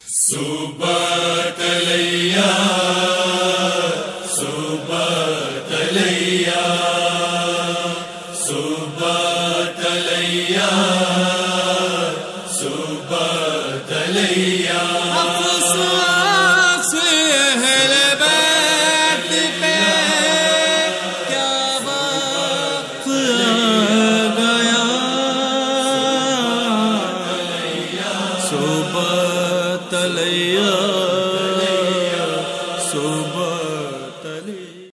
सुबह तलैया सुबह तलैया सुबह तलैया सुबह तलैया अफ़सोस अहले बैत पे क्या वक्त आ गया। सुबह तलैया